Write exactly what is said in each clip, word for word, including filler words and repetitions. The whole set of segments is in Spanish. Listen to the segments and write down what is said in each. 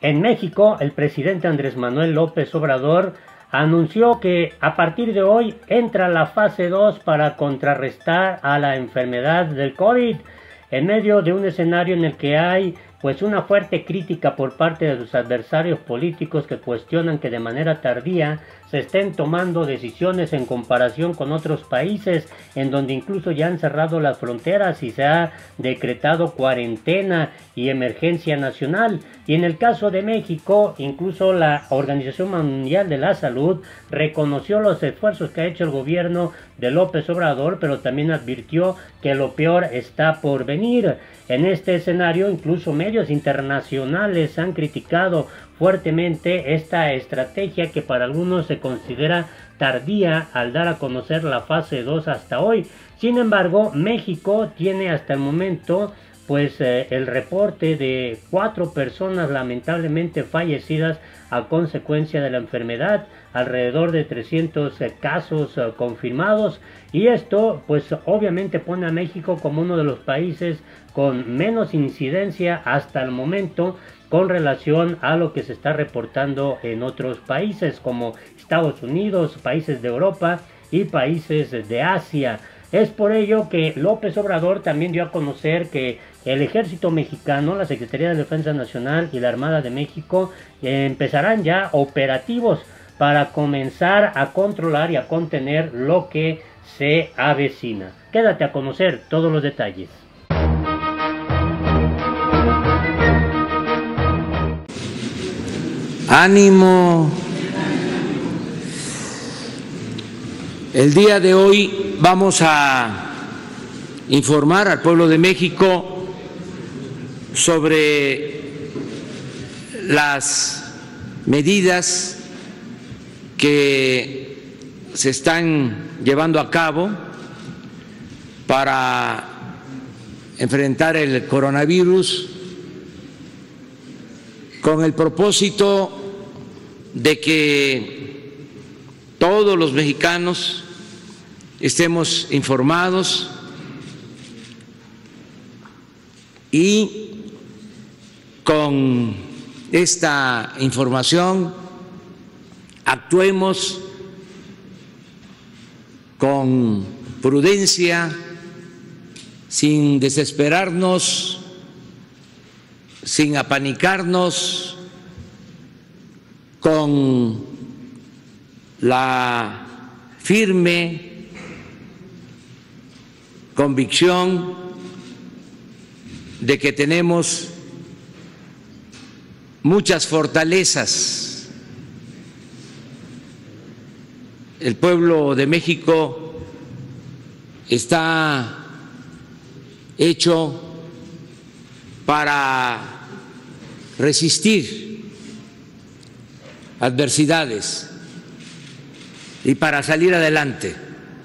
En México, el presidente Andrés Manuel López Obrador anunció que a partir de hoy entra la fase dos para contrarrestar a la enfermedad del COVID, en medio de un escenario en el que hay pues una fuerte crítica por parte de sus adversarios políticos que cuestionan que de manera tardía se estén tomando decisiones en comparación con otros países, en donde incluso ya han cerrado las fronteras y se ha decretado cuarentena y emergencia nacional. Y en el caso de México, incluso la Organización Mundial de la Salud reconoció los esfuerzos que ha hecho el gobierno de López Obrador, pero también advirtió que lo peor está por venir. En este escenario, incluso medios internacionales han criticado fuertemente esta estrategia que para algunos se considera tardía al dar a conocer la fase dos hasta hoy. Sin embargo, México tiene hasta el momento pues eh, el reporte de cuatro personas lamentablemente fallecidas a consecuencia de la enfermedad, alrededor de trescientos eh, casos eh, confirmados, y esto pues obviamente pone a México como uno de los países con menos incidencia hasta el momento con relación a lo que se está reportando en otros países como Estados Unidos, países de Europa y países de Asia. Es por ello que López Obrador también dio a conocer que el Ejército Mexicano, la Secretaría de Defensa Nacional y la Armada de México eh, empezarán ya operativos para comenzar a controlar y a contener lo que se avecina. Quédate a conocer todos los detalles. Ánimo. El día de hoy vamos a informar al pueblo de México sobre las medidas que se están llevando a cabo para enfrentar el coronavirus con el propósito de que todos los mexicanos estemos informados y con esta información actuemos con prudencia, sin desesperarnos, sin apanicarnos, con la firme convicción de que tenemos muchas fortalezas. El pueblo de México está hecho para resistir adversidades y para salir adelante.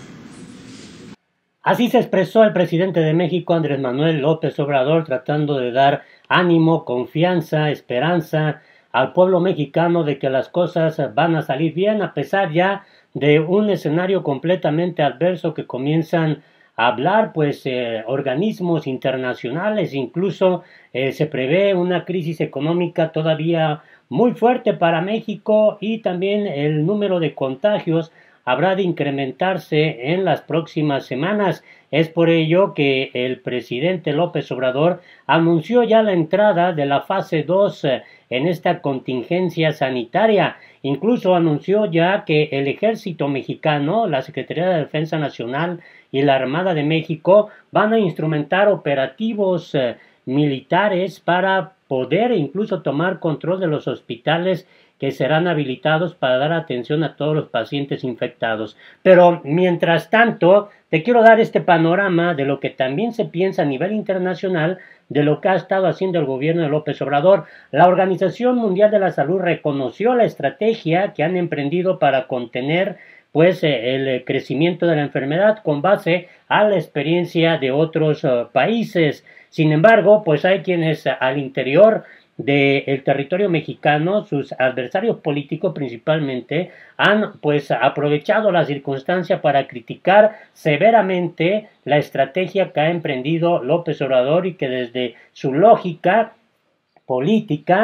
Así se expresó el presidente de México, Andrés Manuel López Obrador, tratando de dar ánimo, confianza, esperanza al pueblo mexicano de que las cosas van a salir bien, a pesar ya de un escenario completamente adverso que comienzan a hablar pues eh, organismos internacionales. Incluso eh, se prevé una crisis económica todavía muy fuerte para México, y también el número de contagios habrá de incrementarse en las próximas semanas. Es por ello que el presidente López Obrador anunció ya la entrada de la fase dos en esta contingencia sanitaria. Incluso anunció ya que el Ejército Mexicano, la Secretaría de Defensa Nacional y la Armada de México van a instrumentar operativos eh, militares para poder incluso tomar control de los hospitales que serán habilitados para dar atención a todos los pacientes infectados. Pero mientras tanto, te quiero dar este panorama de lo que también se piensa a nivel internacional de lo que ha estado haciendo el gobierno de López Obrador. La Organización Mundial de la Salud reconoció la estrategia que han emprendido para contener pues el crecimiento de la enfermedad con base a la experiencia de otros uh, países. Sin embargo, pues hay quienes uh, al interior del territorio mexicano, sus adversarios políticos principalmente, han pues aprovechado la circunstancia para criticar severamente la estrategia que ha emprendido López Obrador y que desde su lógica política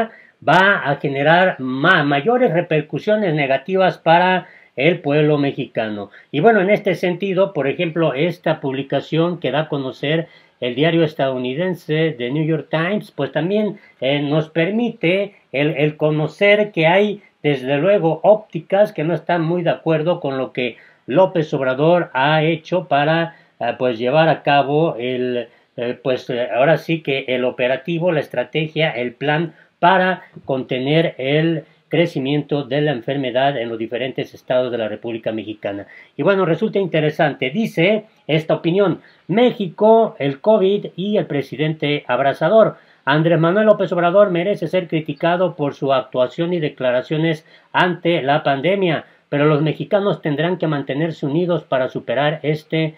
va a generar ma mayores repercusiones negativas para el pueblo mexicano. Y bueno, en este sentido, por ejemplo, esta publicación que da a conocer el diario estadounidense The New York Times, pues también eh, nos permite el, el conocer que hay, desde luego, ópticas que no están muy de acuerdo con lo que López Obrador ha hecho para eh, pues llevar a cabo el, eh, pues eh, ahora sí que el operativo, la estrategia, el plan para contener el crecimiento de la enfermedad en los diferentes estados de la República Mexicana. Y bueno, resulta interesante, dice esta opinión: México, el COVID y el presidente abrazador. Andrés Manuel López Obrador merece ser criticado por su actuación y declaraciones ante la pandemia, pero los mexicanos tendrán que mantenerse unidos para superar este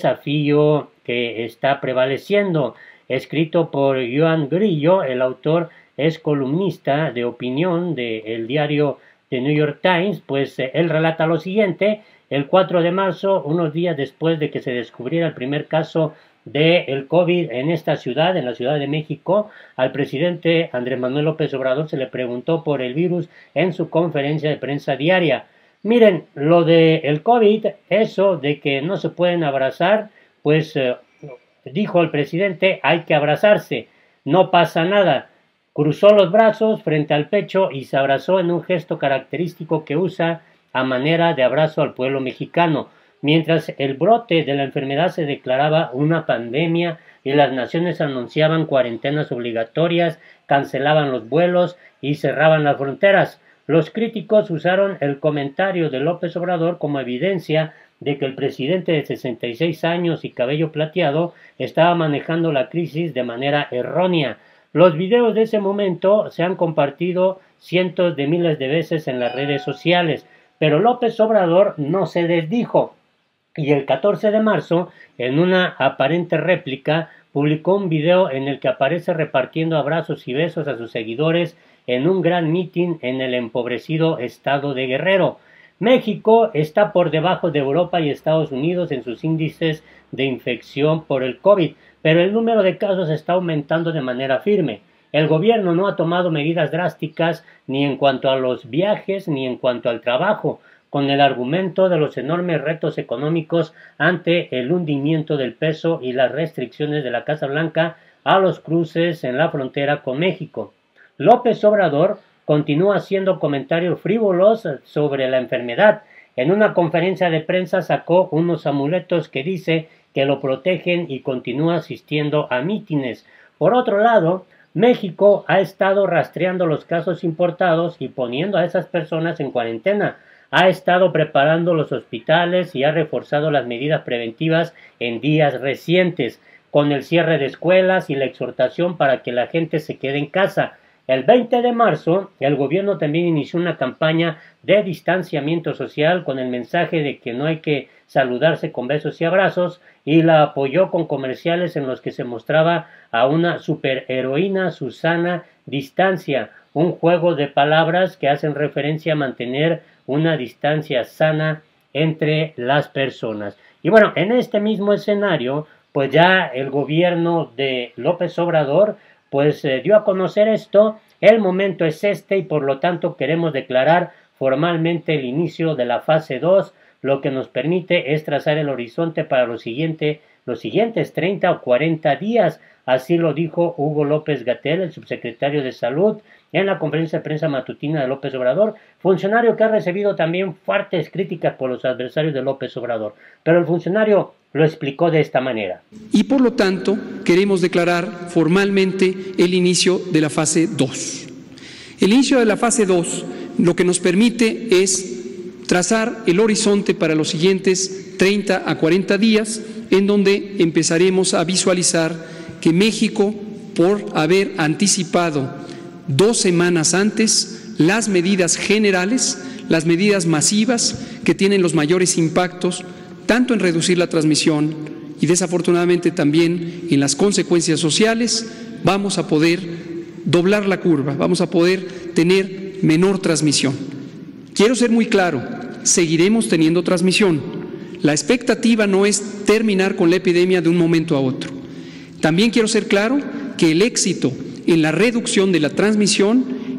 desafío que está prevaleciendo. Escrito por Joan Grillo, el autor es columnista de opinión del diario The New York Times, pues eh, él relata lo siguiente: el cuatro de marzo, unos días después de que se descubriera el primer caso del COVID en esta ciudad, en la Ciudad de México, al presidente Andrés Manuel López Obrador se le preguntó por el virus en su conferencia de prensa diaria. Miren, lo del COVID, eso de que no se pueden abrazar, pues eh, dijo el presidente, hay que abrazarse, no pasa nada. Cruzó los brazos frente al pecho y se abrazó en un gesto característico que usa a manera de abrazo al pueblo mexicano. Mientras el brote de la enfermedad se declaraba una pandemia y las naciones anunciaban cuarentenas obligatorias, cancelaban los vuelos y cerraban las fronteras, los críticos usaron el comentario de López Obrador como evidencia de que el presidente de sesenta y seis años y cabello plateado estaba manejando la crisis de manera errónea. Los videos de ese momento se han compartido cientos de miles de veces en las redes sociales, pero López Obrador no se desdijo y el catorce de marzo, en una aparente réplica, publicó un video en el que aparece repartiendo abrazos y besos a sus seguidores en un gran mitin en el empobrecido estado de Guerrero. México está por debajo de Europa y Estados Unidos en sus índices de infección por el COVID, pero el número de casos está aumentando de manera firme. El gobierno no ha tomado medidas drásticas ni en cuanto a los viajes ni en cuanto al trabajo, con el argumento de los enormes retos económicos ante el hundimiento del peso y las restricciones de la Casa Blanca a los cruces en la frontera con México. López Obrador continúa haciendo comentarios frívolos sobre la enfermedad. En una conferencia de prensa sacó unos amuletos que dice que lo protegen y continúa asistiendo a mítines. Por otro lado, México ha estado rastreando los casos importados y poniendo a esas personas en cuarentena. Ha estado preparando los hospitales y ha reforzado las medidas preventivas en días recientes, con el cierre de escuelas y la exhortación para que la gente se quede en casa. El veinte de marzo, el gobierno también inició una campaña de distanciamiento social con el mensaje de que no hay que saludarse con besos y abrazos, y la apoyó con comerciales en los que se mostraba a una superheroína Susana Distancia, un juego de palabras que hacen referencia a mantener una distancia sana entre las personas. Y bueno, en este mismo escenario, pues ya el gobierno de López Obrador pues eh, dio a conocer esto. El momento es este y por lo tanto queremos declarar formalmente el inicio de la fase dos, lo que nos permite es trazar el horizonte para lo siguiente, los siguientes treinta o cuarenta días. Así lo dijo Hugo López-Gatell, el subsecretario de Salud, en la conferencia de prensa matutina de López Obrador, funcionario que ha recibido también fuertes críticas por los adversarios de López Obrador. Pero el funcionario lo explicó de esta manera. Y por lo tanto, queremos declarar formalmente el inicio de la fase dos. El inicio de la fase dos lo que nos permite es trazar el horizonte para los siguientes treinta a cuarenta días, en donde empezaremos a visualizar que México, por haber anticipado dos semanas antes las medidas generales, las medidas masivas que tienen los mayores impactos, tanto en reducir la transmisión y desafortunadamente también en las consecuencias sociales, vamos a poder doblar la curva, vamos a poder tener menor transmisión. Quiero ser muy claro, seguiremos teniendo transmisión. La expectativa no es terminar con la epidemia de un momento a otro. También quiero ser claro que el éxito en la reducción de la transmisión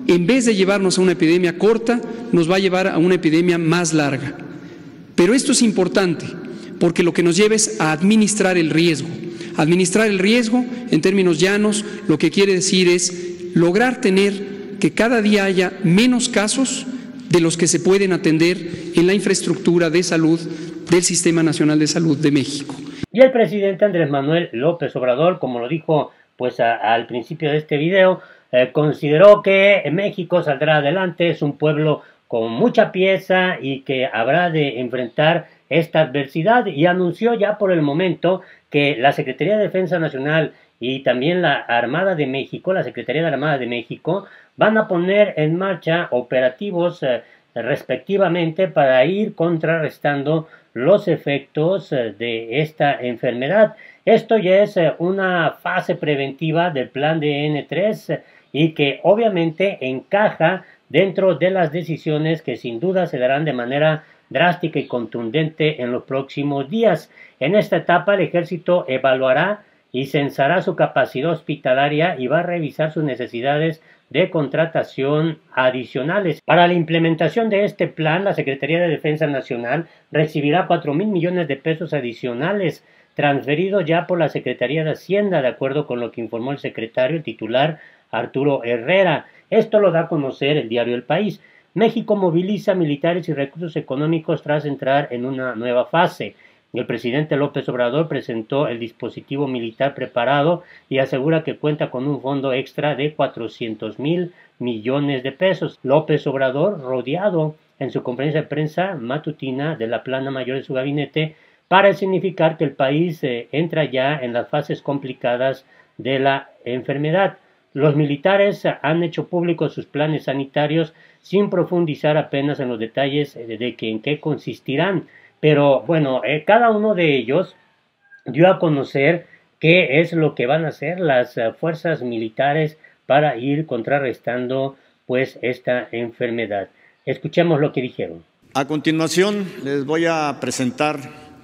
en vez de llevarnos a una epidemia corta, nos va a llevar a una epidemia más larga. Pero esto es importante, porque lo que nos lleva es a administrar el riesgo. Administrar el riesgo, en términos llanos, lo que quiere decir es lograr tener que cada día haya menos casos de los que se pueden atender en la infraestructura de salud del Sistema Nacional de Salud de México. Y el presidente Andrés Manuel López Obrador, como lo dijo pues a, al principio de este video, eh, consideró que México saldrá adelante, es un pueblo con mucha pieza y que habrá de enfrentar esta adversidad, y anunció ya por el momento que la Secretaría de Defensa Nacional y también la Armada de México, la Secretaría de la Armada de México, van a poner en marcha operativos eh, respectivamente para ir contrarrestando los efectos eh, de esta enfermedad. Esto ya es eh, una fase preventiva del plan de N tres eh, y que obviamente encaja dentro de las decisiones que sin duda se darán de manera drástica y contundente en los próximos días. En esta etapa el Ejército evaluará y censará su capacidad hospitalaria y va a revisar sus necesidades de contratación adicionales. Para la implementación de este plan, la Secretaría de Defensa Nacional recibirá cuatro mil millones de pesos adicionales, transferidos ya por la Secretaría de Hacienda, de acuerdo con lo que informó el secretario titular Arturo Herrera. Esto lo da a conocer el diario El País. México moviliza militares y recursos económicos tras entrar en una nueva fase. El presidente López Obrador presentó el dispositivo militar preparado y asegura que cuenta con un fondo extra de cuatrocientos mil millones de pesos. López Obrador, rodeado en su conferencia de prensa matutina de la plana mayor de su gabinete, para significar que el país eh, entra ya en las fases complicadas de la enfermedad. Los militares han hecho públicos sus planes sanitarios sin profundizar apenas en los detalles de, de que en qué consistirán. Pero bueno, eh, cada uno de ellos dio a conocer qué es lo que van a hacer las uh, fuerzas militares para ir contrarrestando pues esta enfermedad. Escuchemos lo que dijeron. A continuación les voy a presentar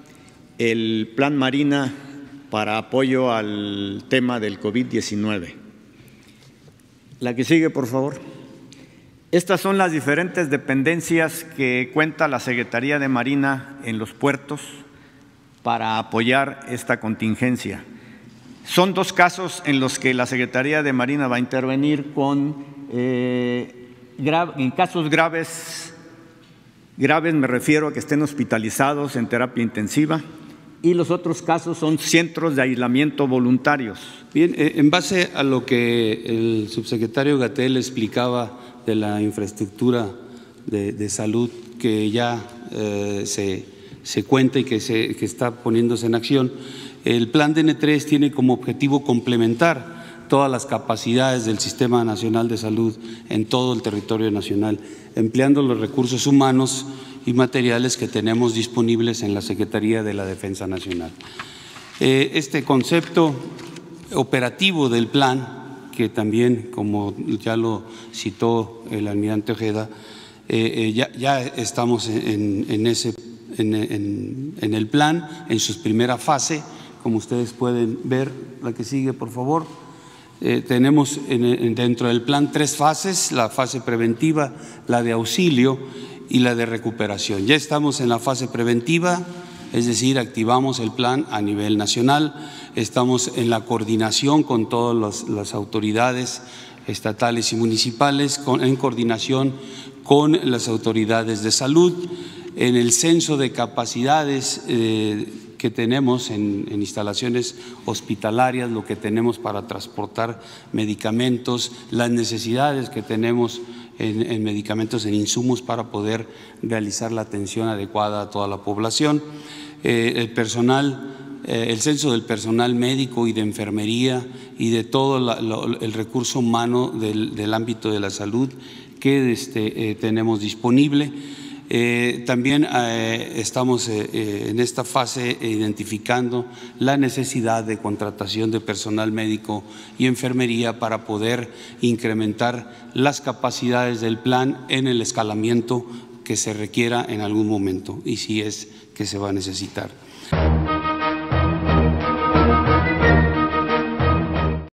el Plan Marina para apoyo al tema del COVID diecinueve. La que sigue, por favor. Estas son las diferentes dependencias que cuenta la Secretaría de Marina en los puertos para apoyar esta contingencia. Son dos casos en los que la Secretaría de Marina va a intervenir con, eh, en casos graves, graves me refiero a que estén hospitalizados en terapia intensiva, y los otros casos son centros de aislamiento voluntarios. Bien, en base a lo que el subsecretario Gatell explicaba de la infraestructura de, de salud que ya eh, se, se cuenta y que, se, que está poniéndose en acción, el plan de N tres tiene como objetivo complementar todas las capacidades del Sistema Nacional de Salud en todo el territorio nacional, empleando los recursos humanos y materiales que tenemos disponibles en la Secretaría de la Defensa Nacional. Eh, este concepto operativo del plan, que también, como ya lo citó el almirante Ojeda, eh, eh, ya, ya estamos en, en, ese, en, en, en el plan, en su primera fase, como ustedes pueden ver, la que sigue, por favor. Eh, tenemos en, en, dentro del plan tres fases: la fase preventiva, la de auxilio y la de recuperación. Ya estamos en la fase preventiva, es decir, activamos el plan a nivel nacional, estamos en la coordinación con todas las, las autoridades estatales y municipales, con, en coordinación con las autoridades de salud, en el censo de capacidades eh, que tenemos en, en instalaciones hospitalarias, lo que tenemos para transportar medicamentos, las necesidades que tenemos en, en medicamentos, en insumos para poder realizar la atención adecuada a toda la población. Eh, el personal, eh, el censo del personal médico y de enfermería y de todo la, lo, el recurso humano del, del ámbito de la salud que este, eh, tenemos disponible. Eh, también eh, estamos eh, eh, en esta fase identificando la necesidad de contratación de personal médico y enfermería para poder incrementar las capacidades del plan en el escalamiento que se requiera en algún momento, y si es que se va a necesitar.